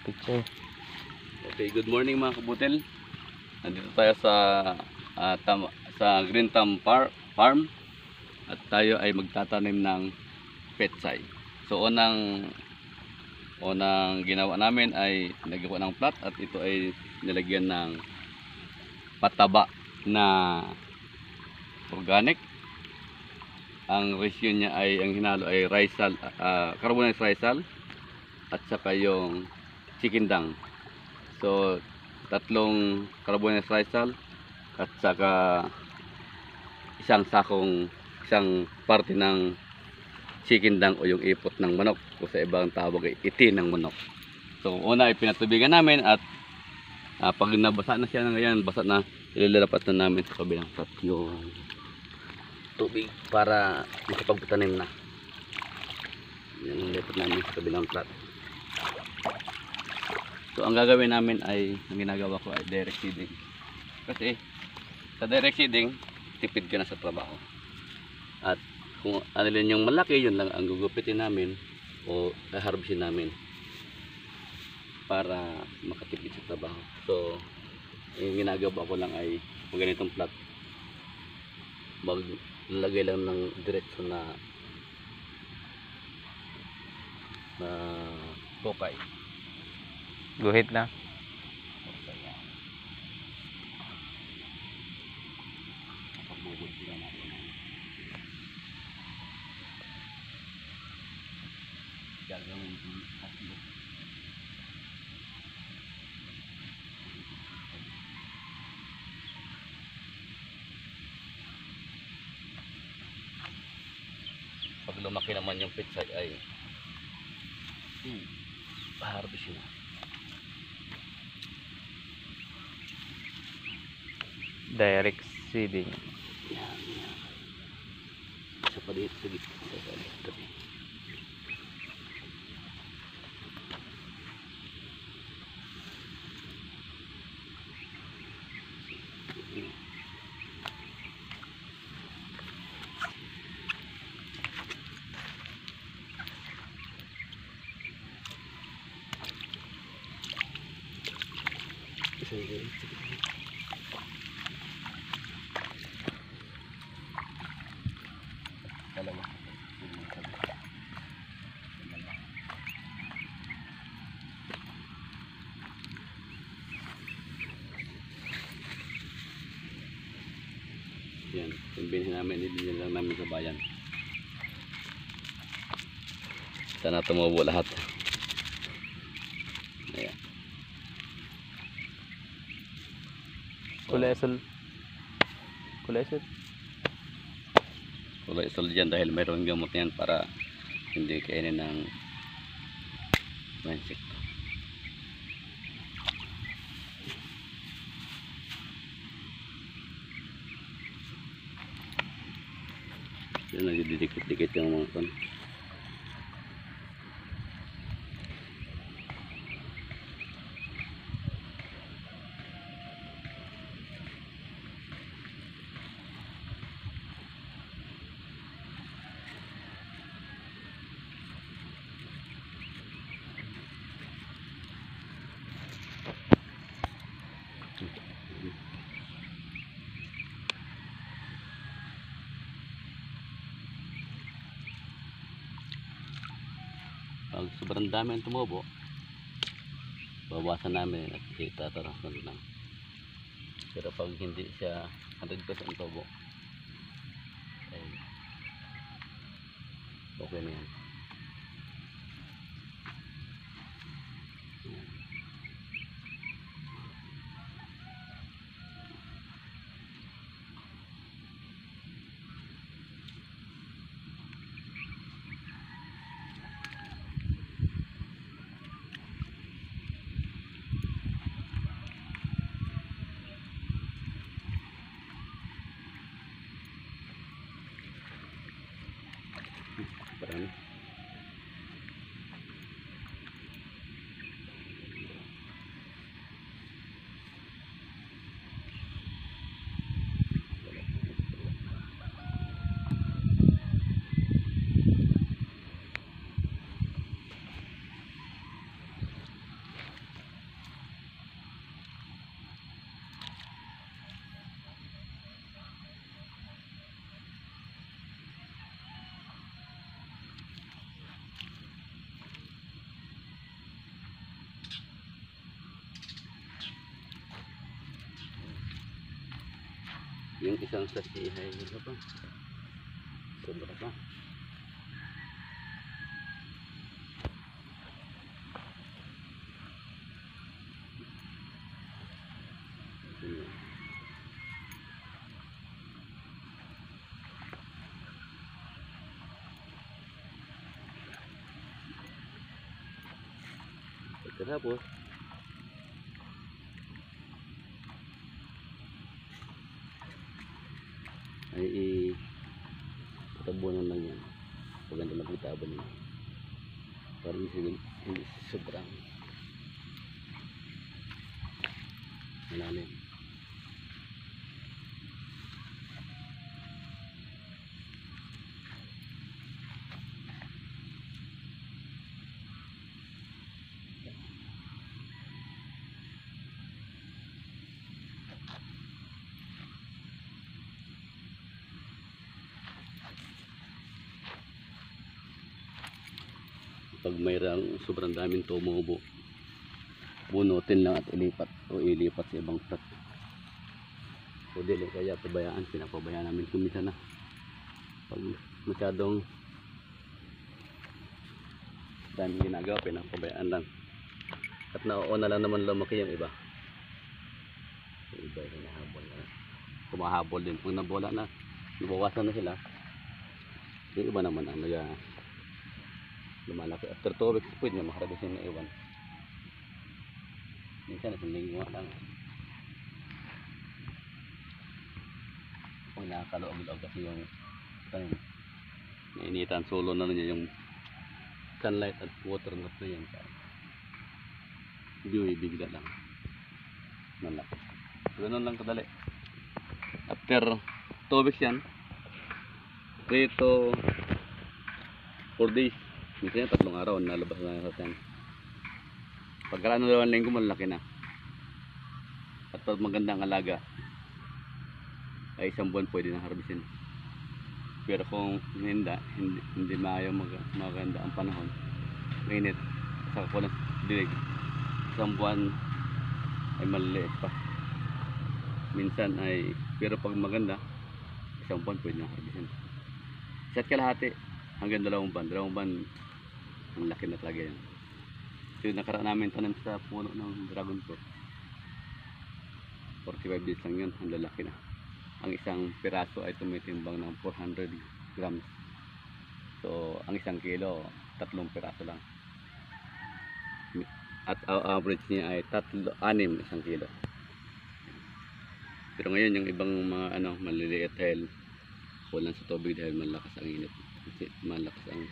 picture. Okay, good morning mga kabutel. Nandito tayo sa Green Thumb Farm at tayo ay magtatanim ng petsay. So unang ginawa namin ay nagawa ng plat at ito ay nilagyan ng pataba na organic. Ang ratio niya ay, ang hinalo ay Rizal, carbonized Rizal at saka yung chicken dung. So tatlong carbonized Rizal at saka isang parte ng chicken dung o yung ipot ng manok, o sa ibang tawag ay itin ng manok. So una ay pinatubigan namin at pag nabasa na siya ngayon, basa na, ililipat na namin sa kabilang plat yung tubig para makapagpatanim na. Yan, lipat namin sa kabilang plat. So ang gagawin namin ay, ang ginagawa ko ay direct seeding. Kasi sa direct seeding, tipid ka na sa trabaho. At kung alin yung malaki, yun lang ang gugupitin namin o harvestin namin para makatipid sa trabaho. So yung ginagawa ko lang ay pag ganitong plat, maglagay lang ng diretso na kokay. Guhit na. Pag lumaki naman yung pitsay ay harvest na. Direct seeding. Yan. Isa pa dito sa gitna. Tabi. Dalawa. Yan, kumbinhin namin, hindi lang namin sa bayan. Sana tumubo lahat. Ayan. Kulay isol Kulay isol dyan dahil mayroon gamot yan para hindi kainin ng insekto. Yan, nagdidikit-dikit yung mga kon. Pag sobrang dami ang tumubo, bawasan namin at itatarasan lang. Pero pag hindi siya 100% tubo, ay okay na yan. Parang Yung isang sachet ay ano pa? Sobra pa. Pagkatapos, ay itabunan lang yan. Paganda lang itabon nyo. Para hindi sobrang malalim. Pag mayroong sobrang daming tumubo, bunutin lang at ilipat o ilipat sa ibang plat. O dili kaya pabayaan, pinapabayaan namin kumisa na. Pag masyadong daming ginagawa, pinapabayaan lang. At nauuna lang naman lumaki yung iba. Yung iba yung hinahabol na. Kumahabol din. Pag nabola na, nabawasan na sila. Yung iba naman ang lumalaki. After 2 weeks, pwede na makarabisin na iwan. Minsan, isang linggo lang. Kung nakakaluag-luag kasi yung nainitan, solo na niya yung sunlight at water na yan. Hindi bigla lang. Malaki. Ganun lang kadali. After 2 weeks yan, 3 to 4 days. Minsan 3 araw nalabas na yung sasyan. Pagkaraan ng 2 linggo malaki na. At pag magandang alaga ay 1 buwan pwede na harbisin. Pero kung hindi maayaw maganda ang panahon, mainit, saka ko lang dilig, 1 buwan ay maliliit pa. Minsan ay, pero pag maganda, 1 buwan pwede na harbisin. Isa't kalahati hanggang 2 buwan. 2 buwan ang laki na talaga yan. So yung nakaraan namin tanim sa puno ng dragon fruit, 45 days lang yun, ang lalaki na. Ang isang piraso ay tumitimbang ng 400 grams. So ang 1 kilo, 3 piraso lang. At average niya ay 6 isang kilo. Pero ngayon yung ibang mga maliliit dahil kulang sa tubig dahil malakas ang init. Kasi malakas ang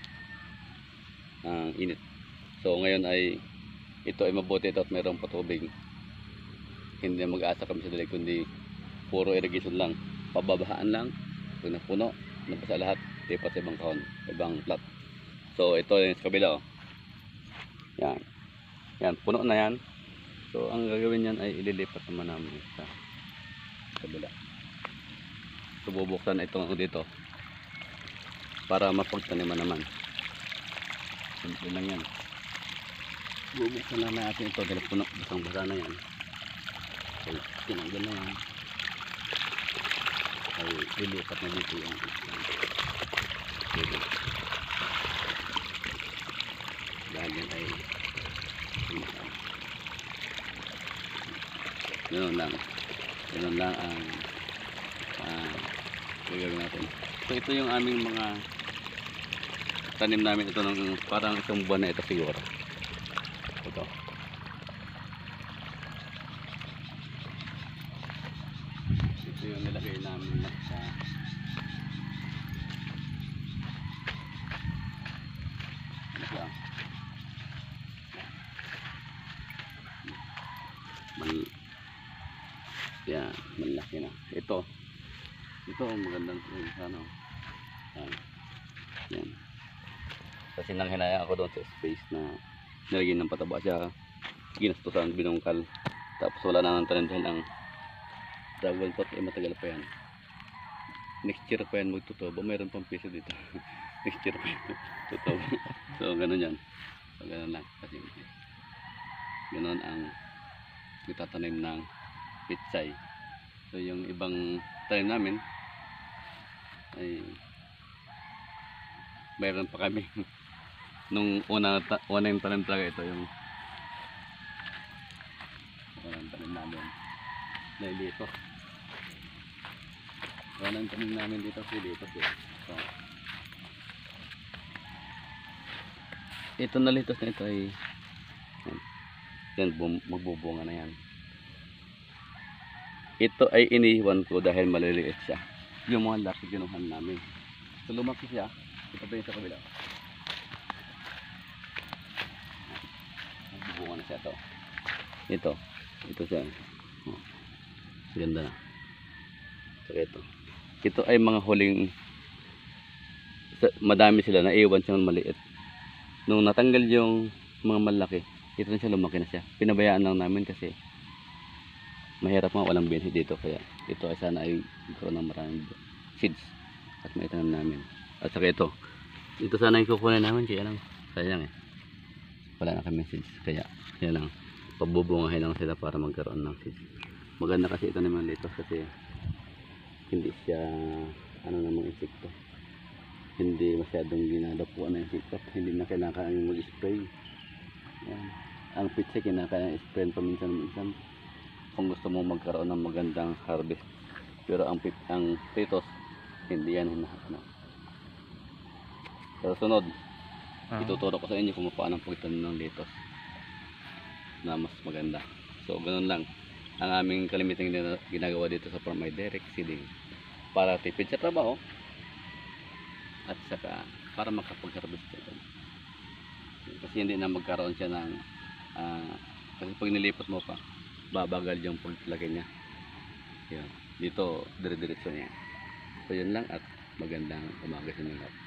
init. So ngayon ay ito ay mabuti ito at mayroong patubig. Hindi na mag-aasa kami sa dalig kundi puro irrigation lang. Pababahaan lang. Pag napuno, nabasa lahat, lipat sa ibang kahon, ibang plat. So ito yung sa kabila. Yan. Yan, puno na yan. So ang gagawin yan ay ililipat naman namin sa kabila. So bubuksan itong dito para mapagtaniman naman. Simple lang yan. Bubuksan lang natin ito dahil puno, basang-basa na yan. So tinanggal na yan. Ay lilipat na dito yung dahil yan ay ganoon lang ang gagawin natin. So ito yung aming mga tanim namin. Ito ng parang 1 buwan na ito siguro. Ito yung nilagay namin na sa yan, malaki na. Ito magandang yan. Kasi nang hinayang ako doon sa space na nilagyan ng pataba siya, ginastusan, binungkal, tapos wala na ng tanim dahil ang dragon fruit ay matagal pa yan. Next year pa yan magtutubo. Mayroon pang piso dito. Next year pa yan tutubo. So ganun yan. So ganun lang kasi ganun ang itatanim ng pitsay. So So yung ibang tanim namin ay mayroon pa kami nung unang tanim talaga ito yung unang tanim namin na dito. Unang tanim namin dito dito. So, ito na litos na ito ay yan, magbubunga na yan. Ito ay iniwan ko dahil maliliit siya. Yung mga laki ginuhan namin. So lumaki siya. Ito pa yung sa kabila. Magbubunga na siya to. Ito siya. Oh, ganda na. So ito ay mga huling, madami sila, naiwan siyang maliit. Nung natanggal yung mga malaki, ito na siya, lumaki na siya. Pinabayaan lang namin kasi mahirap nga, walang binhi dito. Kaya ito ay sana ay magkaroon ng maraming seeds at maitanim namin. At saka ito sana yung kukunin namin, kaya lang sayang wala na kami seeds. Kaya lang, pabubungahin lang sila para magkaroon ng seeds. Maganda kasi ito naman dito kasi hindi siya namang insekto. Hindi masyadong ginadapuan ng insekto. Hindi na kailangan mag-spray. Yan. Ang pitsa kinakailangan i-spray paminsan-minsan kung gusto mo magkaroon ng magandang harvest. Pero ang pitos hindi yan hinahanap. Sa sunod, ituturo ko sa inyo kung paano pagtanim ng litos na mas maganda. So ganoon lang ang aming kalimitang ginagawa dito sa Farm by Derek Seeding para tipid sa trabaho at saka para makapag-harvest siya. Kasi hindi na magkaroon siya ng kasi pag nilipot mo pa, babagal yung paglagay niya. Yan. Dito dire-diretso niya. So yun lang at magandang umaga sa inyo.